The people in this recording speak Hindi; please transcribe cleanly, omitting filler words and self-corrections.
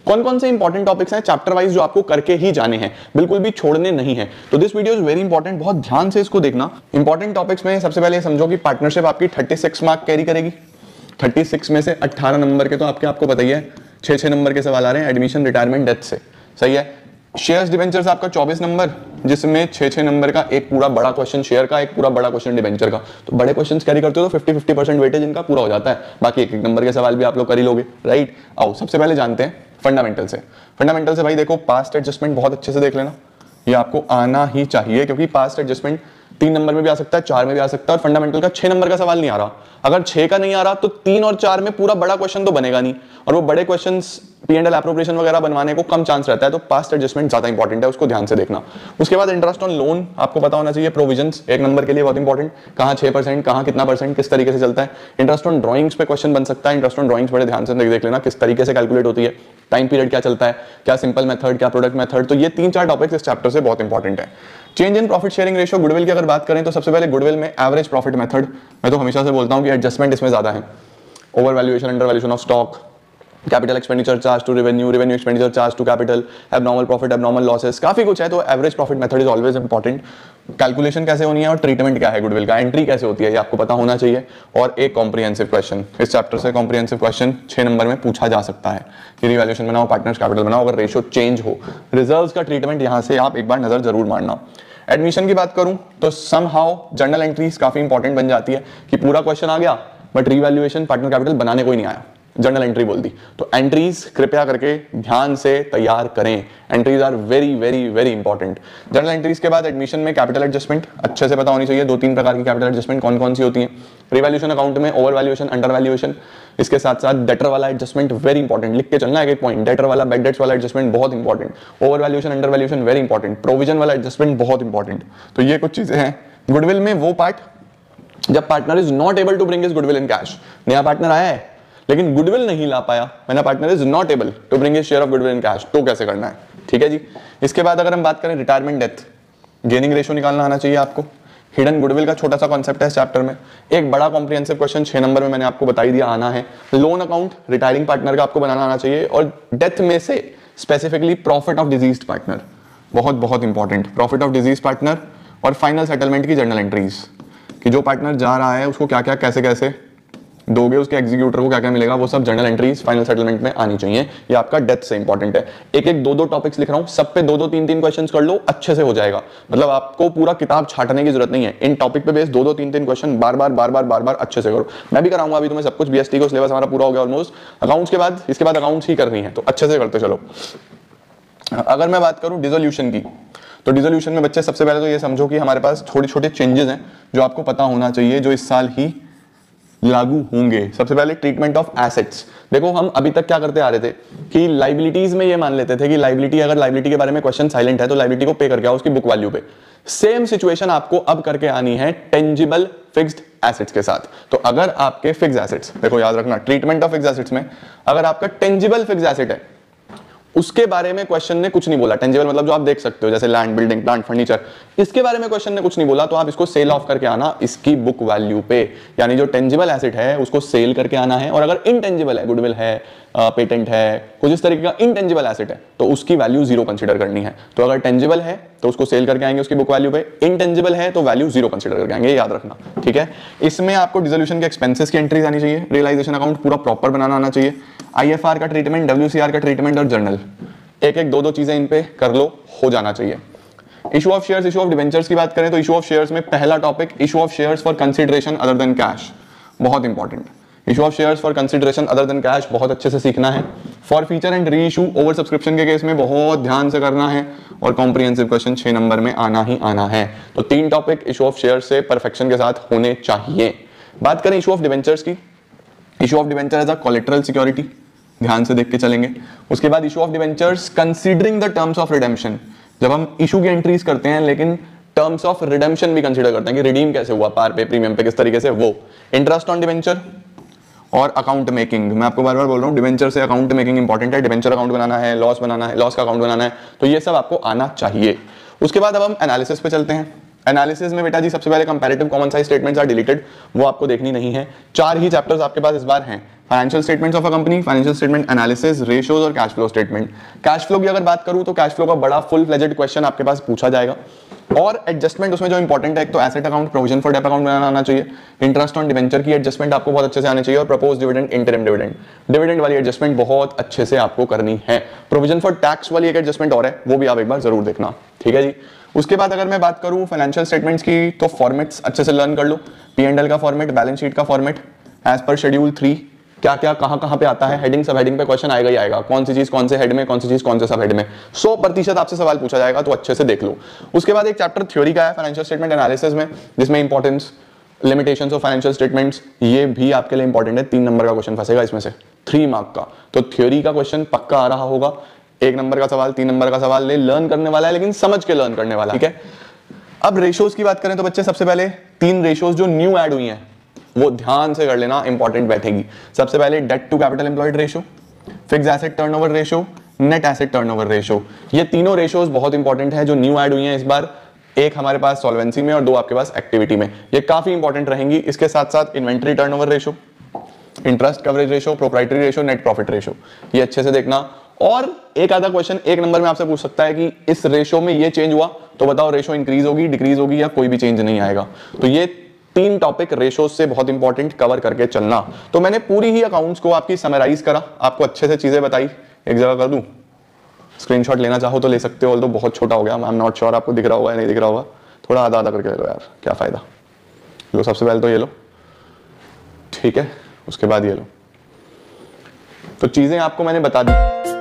कौन कौन से इंपॉर्टेंट टॉपिक्स हैं चैप्टर वाइज जो आपको करके ही जाने हैं, बिल्कुल भी छोड़ने नहीं है। तो this video is very important, बहुत ध्यान से इसको देखना। इंपॉर्टेंट टॉपिक्स में सबसे पहले समझो कि पार्टनरशिप आपकी 36 मार्क कैरी करेगी। 36 में से 18 नंबर के तो आपको पता ही है, 6 नंबर के सवाल आ रहे हैं एडमिशन, रिटायरमेंट, डेथ से, सही है। शेयर्स डिबेंचर्स आपका 24 नंबर, जिसमें 6 नंबर का एक पूरा बड़ा क्वेश्चन शेयर का, एक पूरा बड़ा क्वेश्चन डिबेंचर का। तो बड़े क्वेश्चंस कैरी करते हो तो 50-50% वेटेज इनका पूरा हो जाता है, बाकी एक नंबर के सवाल भी आप लोग कर ही लोगे, राइट। आओ सबसे पहले जानते हैं फंडामेंटल से। फंडामेंटल से भाई देखो, पास्ट एडजस्टमेंट बहुत अच्छे से देख लेना, ये आपको आना ही चाहिए, क्योंकि पास्ट एडजस्टमेंट 3 नंबर में भी आ सकता है, 4 में भी आ सकता है, और फंडामेंटल का 6 नंबर का सवाल नहीं आ रहा। अगर 6 का नहीं आ रहा तो 3 और 4 में पूरा बड़ा क्वेश्चन तो बनेगा नहीं, और वो बड़े क्वेश्चंस P&L एप्रोप्रिएशन वगैरह बनवाने को कम चांस रहता है, तो पास्ट एडजस्टमेंट ज्यादा इंपॉर्टेंट है, उसको ध्यान से देखना। उसके बाद इंटरेस्ट ऑन लोन आपको पता होना चाहिए, प्रोविजंस 1 नंबर के लिए बहुत इंपॉर्टेंट, कहां 6%, कहां कितना परसेंट, किस तरीके से चलता है। इंटरेस्ट ऑन ड्राइंग्स पे क्वेश्चन बन सकता है, इंटरेस्ट ऑन ड्राइंग्स बड़े ध्यान से देख लेना, किस तरीके से कैलकुलेट होती है, टाइम पीरियड क्या चलता है, क्या सिंपल मेथड, क्या प्रोडक्ट मेथड। तो ये 3-4 टॉपिक्स इस चैप्टर से बहुत इंपॉर्टेंट है। Change in profit sharing ratio, goodwill की अगर बात करें तो सबसे पहले गुडविल में एवरेज प्रॉफिट मेथड, मैं तो हमेशा से बोलता हूं कि एडजस्टमेंट इसमें ज्यादा है। Over valuation, under valuation of stock, capital expenditure charge to revenue, revenue expenditure charge to capital, abnormal profit, abnormal losses, काफी कुछ है। तो average profit method is always important. Calculation कैसे होनी है और ट्रीटमेंट क्या है गुडविल का, एंट्री कैसे होती है, ये आपको पता होना चाहिए। और एक कॉम्प्रिहेंसिव क्वेश्चन, इस चैप्टर से कॉम्प्रिहेंसिव क्वेश्चन 6 नंबर में पूछा जा सकता है कि रिवैल्यूएशन बनाओ, पार्टनर्स कैपिटल बनाओ, अगर रेशियो चेंज हो, रिजर्व्स का ट्रीटमेंट यहां से आप एक बार नजर जरूर मारना। एडमिशन की बात करूं तो समहाउ जर्नल एंट्रीज काफी इंपॉर्टेंट बन जाती है कि पूरा क्वेश्चन आ गया बट रिवैल्यूएशन पार्टनर कैपिटल बनाने को ही नहीं आया, जर्नल एंट्री बोल दी। तो एंट्रीज कृपया करके ध्यान से तैयार करें, entries are very very very important. Journal entries के बाद एडमिशन में कैपिटल एडजस्टमेंट अच्छे से पता होनी चाहिए, 2-3 प्रकार की कैपिटल एडजस्टमेंट कौन कौन सी होती है। रिवैल्यूएशन अकाउंट में ओवर वैल्यूएशन, अंडर वैल्यूएशन, इसके साथ साथ डेटर वाला एडजस्टमेंट वेरी इंपॉर्टेंट, लिख के चलना एक पॉइंट। डेटर वाला, बैड डेट्स वाला एडजस्टमेंट बहुत important, over valuation, under valuation very important, provision वाला एडजस्टमेंट बहुत इंपॉर्टेंट। तो ये कुछ चीजें हैं। गुडविल में वो पार्ट जब partner is not able to bring his goodwill in cash, नया पार्टनर आया है लेकिन गुडविल नहीं ला पाया, मैंने partner is not able to bring his share of goodwill in cash, तो कैसे करना है, ठीक है जी। इसके बाद अगर हम बात करें रिटायरमेंट, डेथ, गेनिंग रेशियो निकालना आना चाहिए आपको। हिडन गुडविल का छोटा सा कॉन्सेप्ट है इस चैप्टर में, एक बड़ा कॉम्प्रिहेंसिव क्वेश्चन 6 नंबर में मैंने आपको बताई दिया आना है। लोन अकाउंट रिटायरिंग पार्टनर का आपको बनाना आना चाहिए, और डेथ में से specifically profit of deceased partner, बहुत बहुत important, profit of deceased partner. और फाइनल सेटलमेंट की जर्नल एंट्रीज, कि जो पार्टनर जा रहा है उसको क्या क्या कैसे कैसे दोगे, उसके एग्जीक्यूटर को क्या क्या मिलेगा, वो सब जर्नल एंट्रीज फाइनल सेटलमेंट में आनी चाहिए। ये आपका डेथ से इंपॉर्टेंट है। एक एक 2-2 टॉपिक्स लिख रहा हूं, सब पे 2-2 3-3 क्वेश्चंस कर लो, अच्छे से हो जाएगा। मतलब आपको पूरा किताब छाटने की जरूरत नहीं है, इन टॉपिक पे बेस 2-2 3-3 क्वेश्चन बार बार अच्छे से करो। मैं भी कराऊंगा अभी तुम्हें सब कुछ, बीएसटी का सिलेबस हमारा पूरा हो गया ऑलमोस्ट। अकाउंट्स के बाद, इसके बाद अकाउंट्स ही करनी है, तो अच्छे से करते चलो। अगर मैं बात करूं डिसोल्यूशन की, तो डिसोल्यूशन में बच्चे सबसे पहले तो ये समझो कि हमारे पास छोटे छोटे चेंजेस हैं जो आपको पता होना चाहिए, जो इस साल ही लागू होंगे। सबसे पहले ट्रीटमेंट ऑफ एसेट्स। देखो हम अभी तक क्या करते आ रहे थे कि लाइबिलिटीज में ये मान लेते थे कि लाइबिलिटी, अगर लाइबिलिटी के बारे में क्वेश्चन साइलेंट है तो लाइबिलिटी को पे करके आओ उसकी बुक वैल्यू पे। सेम सिचुएशन आपको अब करके आनी है टेंजिबल फिक्स्ड एसेट्स के साथ। तो अगर आपके फिक्स्ड एसेट्स, देखो याद रखना ट्रीटमेंट ऑफ फिक्स्ड एसेट्स में अगर आपका टेंजिबल फिक्स्ड एसेट है उसके बारे में क्वेश्चन ने कुछ नहीं बोला, टेंजिबल मतलब जो आप देख सकते हो जैसे लैंड, बिल्डिंग, प्लांट, फर्नीचर, इसके बारे में क्वेश्चन ने कुछ नहीं बोला, तो आप इसको सेल ऑफ करके आना इसकी बुक वैल्यू पे। यानी जो टेंजिबल एसेट है उसको सेल करके आना है, और अगर इनटेंजिबल है, गुडविल है, पेटेंट है, कुछ इस तरीके का इनटेंजिबल एसेट है, तो उसकी वैल्यू 0 कंसीडर करनी है। तो अगर टेंजिबल है तो उसको सेल करके आएंगे उसकी बुक वैल्यू पे, इनटेंजिबल है तो वैल्यू 0 कंसीडर करके आएंगे, याद रखना, ठीक है। इसमें आपको डिसोल्यूशन के एक्सपेंसेस की एंट्रीज आनी चाहिए, रियलाइजेशन अकाउंट पूरा प्रॉपर बनाना आना चाहिए, IFR का ट्रीटमेंट, WCR का ट्रीटमेंट और जर्नल, एक एक 2-2 चीजें इन पे कर लो, हो जाना चाहिए। Issue of shares, issue of debentures की बात करें तो इशू ऑफ शेयर्स में पहला topic issue of shares for consideration other than cash, बहुत important. Issue of shares for consideration other than cash बहुत अच्छे से सीखना है। Forfeiture and reissue over subscription के केस में बहुत ध्यान से करना है, और कॉम्प्रिहेंसिव क्वेश्चन 6 नंबर में आना ही आना है। तो 3 टॉपिक इशू ऑफ शेयर्स से परफेक्शन के साथ होने चाहिए। बात करें इशू ऑफ डिबेंचर्स की, issue of debenture as a collateral security, ध्यान से देख के चलेंगे। उसके बाद issue of debentures considering the terms of redemption, जब हम इशू की एंट्रीज करते हैं लेकिन टर्म्स ऑफ रिडेम्पशन भी कंसीडर करते हैं कि रिडीम कैसे हुआ, पार पे, प्रीमियम पे, किस तरीके से, वो। इंटरेस्ट ऑन डिबेंचर और अकाउंट मेकिंग, मैं आपको बार बार बोल रहा हूँ डिबेंचर से अकाउंट मेकिंग इंपॉर्टेंट है, डिबेंचर अकाउंट बनाना है, लॉस बनाना है, लॉस का अकाउंट बनाना है, तो ये सब आपको आना चाहिए। उसके बाद अब हम एनालिसिस पे चलते हैं। एनालिसिस में बेटा जी सबसे पहले comparative common size statements are deleted, वो आपको देखनी नहीं है। 4 ही चैप्टर्स आपके पास इस बार हैं, financial statements of a company, financial statement analysis, ratios और cash flow statement. Cash flow की अगर बात करूं तो कैश फ्लो का बड़ा फुल फ्लेजेड क्वेश्चन आपके पास पूछा जाएगा, और एडजस्टमेंट उसमें जो इंपॉर्टेंट है, एक तो asset account, provision for debt account बनाना आना चाहिए, इंटरेस्ट ऑन डिवेंचर की एडजस्टमेंट आपको बहुत अच्छे से आनी चाहिए, और proposed dividend, interim dividend, dividend वाली एडजस्टमेंट बहुत अच्छे से आपको करनी है। प्रोविजन फॉर टैक्स वाली एक एडजस्टमेंट और है, वो भी आप एक बार जरूर देखना, ठीक है जी। उसके बाद अगर मैं बात करूं फाइनेंशियल स्टेटमेंट्स की, तो फॉर्मेट्स अच्छे से लर्न कर लो, P&L का फॉर्मेट, बैलेंस शीट का फॉर्मेट, एज पर शेड्यूल 3 क्या क्या कहां पे आता है, हेडिंग सब हेडिंग पे क्वेश्चन आएगा ही आएगा, कौन सी चीज कौन से हेड में, कौन सी चीज कौन से सब हेड में, 100% आपसे सवाल पूछा जाएगा, तो अच्छे से देख लो। उसके बाद एक चैप्टर थ्योरी का है फाइनेंशियल स्टेटमेंट एनालिसिस में, जिसमें importance, limitations of financial statements, ये भी आपके लिए इंपॉर्टेंट है। 3 नंबर का क्वेश्चन फंसेगा इसमें से, 3 मार्क का, तो थ्योरी का क्वेश्चन पक्का आ रहा होगा। 1 नंबर का सवाल, 3 नंबर का सवाल लर्न करने वाला है, लेकिन समझ के लर्न करने वाला, ठीक है। अब रेशियोज की बात करें तो बच्चे सबसे पहले 3 रेशियोज जो न्यू ऐड हुई हैं वो ध्यान से कर लेना, इंपॉर्टेंट बैठेगी। सबसे पहले debt to capital employed ratio, fixed asset turnover ratio, net asset turnover ratio, ये तीनों रेशियोज बहुत इंपॉर्टेंट है जो न्यू ऐड हुई हैं इस बार। एक हमारे पास सॉल्वेंसी में और 2 आपके पास एक्टिविटी में, ये काफी इंपॉर्टेंट रहेंगी। इसके साथ साथ inventory turnover ratio, interest coverage ratio, proprietary ratio, net profit ratio, ये अच्छे से देखना। और एक आधा क्वेश्चन 1 नंबर में आपसे पूछ सकता है कि इस रेशियो में ये चेंज हुआ तो बताओ रेशियो इंक्रीज होगी, डिक्रीज होगी, या कोई भी चेंज नहीं आएगा। तो ये 3 टॉपिक रेशियोज से बहुत इंपॉर्टेंट कवर करके चलना। तो मैंने पूरी ही अकाउंट्स को आपकी समराइज करा, आपको अच्छे से चीजें बताई, एक जगह कर दूं, स्क्रीनशॉट लेना चाहो तो ले सकते हो, तो बहुत छोटा हो गया, आई एम नॉट श्योर आपको दिख रहा होगा या नहीं दिख रहा होगा, थोड़ा आधा आधा करके ले लो यार, क्या फायदा। लो सबसे पहले तो ये लो, ठीक है, उसके बाद ये लो। तो चीजें आपको मैंने बता दी।